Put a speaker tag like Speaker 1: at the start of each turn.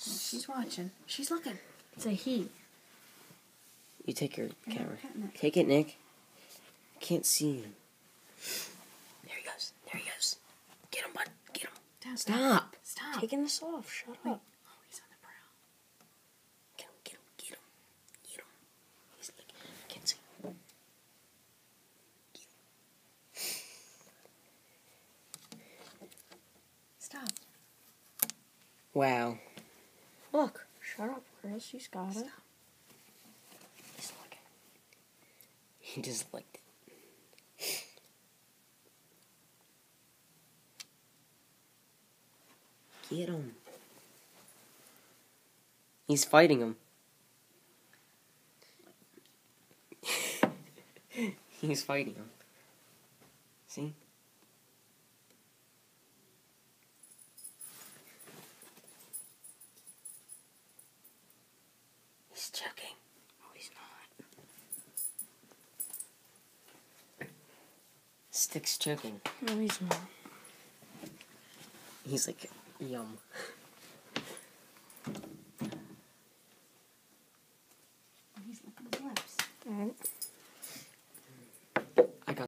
Speaker 1: She's watching. She's looking.
Speaker 2: It's a he.
Speaker 1: You take your camera.
Speaker 2: Catnip.
Speaker 1: Take it, Nick. Can't see him. There he goes. There he goes. Get him, bud. Get him.
Speaker 2: Down,
Speaker 1: Stop.
Speaker 2: Stop.
Speaker 1: Taking this off. Shut
Speaker 2: Wait.
Speaker 1: up.
Speaker 2: Oh, he's on the prowl.
Speaker 1: Get him. Get him. Get him. Get him. He's like, I can't see. Get him.
Speaker 2: Stop.
Speaker 1: Wow.
Speaker 2: Look. Shut up, Chris. He's got it.
Speaker 1: He's looking. He just licked it. Get him. He's fighting him. He's fighting him. See? He's choking.
Speaker 2: Oh, he's not.
Speaker 1: Stick's choking.
Speaker 2: No, he's not.
Speaker 1: He's like, yum.